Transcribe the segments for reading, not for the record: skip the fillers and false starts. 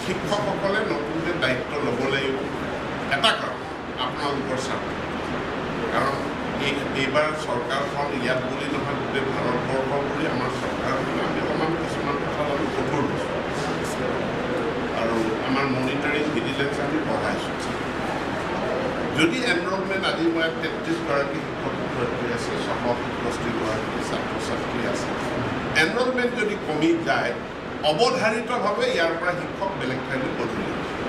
শিক্ষকসকলে নতুনকৈ দায়িত্ব ল'ব লাগিব এটা কাৰণ আপোনালোকৰ স্বাৰ্থ কাৰণ এইবাৰ চৰকাৰখন ইয়াত বুলি নহয় গোটেই ভাৰতবৰ্ষ বুলি আমাৰ চৰকাৰখন আমি অকণমান কিছুমান কথাত আমি কঠোৰ হৈছোঁ আৰু আমাৰ মনিটৰিং ভিজিলেঞ্চ আমি বঢ়াইছোঁ যদি এনৰলমেণ্ট আজি মই 33গৰাকী শিক্ষক শিক্ষয়িত্ৰী আছে 667গৰাকী ছাত্ৰ ছাত্ৰী আছে এনৰলমেণ্ট যদি কমি যায় অৱধাৰিতভাৱে ইয়াৰ পৰা শিক্ষক বেলেগ ঠাইলৈ বদলি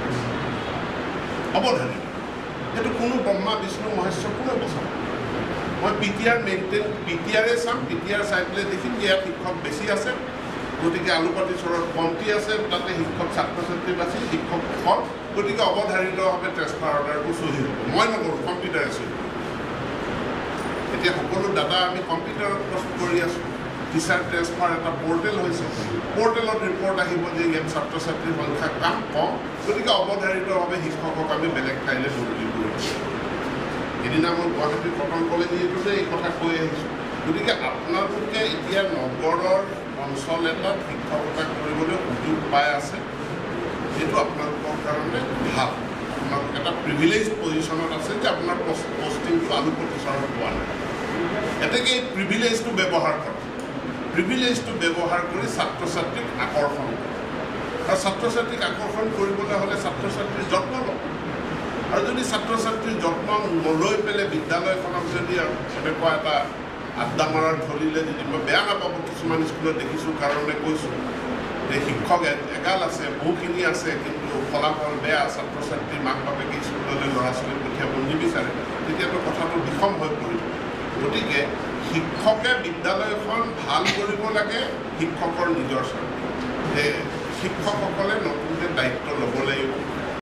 অৱধাৰিত সেইটো কোনো ব্ৰহ্মা বিষ্ণু মহেশ্বৰ কোনেও বচাব মই পিটিআৰে চাম পিটিআৰ চাই পেলাই দেখিম যে ইয়াত শিক্ষক বেছি আছে গতিকে আলুপাতি চৰত কমটি আছে তাতে শিক্ষক ছাত্ৰ ছাত্ৰী বাছি শিক্ষক কম গতিকে অৱধাৰিতভাৱে ট্ৰেন্সফাৰ অৰ্ডাৰটো চহি হ'ব মই নকৰোঁ কম্পিউটাৰে চহি এতিয়া সকলো ডাটা আমি কম্পিউটাৰত প্ৰস্তুত কৰি আছোঁ টিচাৰ ট্ৰেন্সফাৰ এটা পৰ্টেল হৈছে পৰ্টেলত ৰিপৰ্ট আহিব যে ইয়াত ছাত্ৰ ছাত্ৰীৰ সংখ্যা কম গতিকে অৱধাৰিতভাৱে শিক্ষকক আমি বেলেগ ঠাইলৈ বদলি কৰিছোঁ সেইদিনা মই গুৱাহাটীৰ কটন কলেজতো এই কথা কৈ আহিছোঁ গতিকে আপোনালোকে এতিয়া নগৰৰ অঞ্চল এটাত শিক্ষকতা কৰিবলৈ সুযোগ পাই আছে এইটো আপোনালোকৰ কাৰণে ভাল আপোনালোক এটা প্ৰিভিলেজ পজিশ্যনত আছে যে আপোনাৰ পষ্টিংটো আলুপতি চৰত পোৱা নাই এতেকে এই প্ৰিভিলেজটো ব্যৱহাৰ কৰক প্ৰিভিলেজটো ব্যৱহাৰ কৰি ছাত্ৰ ছাত্ৰীক আকৰ্ষণ কৰে আৰু ছাত্ৰ ছাত্ৰীক আকৰ্ষণ কৰিবলৈ হ'লে ছাত্ৰ ছাত্ৰীৰ যত্ন লওক আৰু যদি ছাত্ৰ ছাত্ৰীৰ যত্ন নলৈ পেলাই বিদ্যালয়খনক যদি এনেকুৱা এটা আড্ডা মৰাৰ ধৰিলে যদি মই বেয়া নাপাব কিছুমান স্কুলত দেখিছোঁ কাৰণে কৈছোঁ যে শিক্ষক এগাল আছে বহুখিনি আছে কিন্তু ফলাফল বেয়া ছাত্ৰ ছাত্ৰী মাক বাপেকে স্কুললৈ ল'ৰা ছোৱালী পঠিয়াব নিবিচাৰে তেতিয়াতো কথাটো বিষম হৈ পৰিব গতিকে শিক্ষকে বিদ্যালয়খন ভাল কৰিব লাগে শিক্ষকৰ নিজৰ স্বাৰ্থ যে শিক্ষকসকলে নতুনকৈ দায়িত্ব ল'ব লাগিব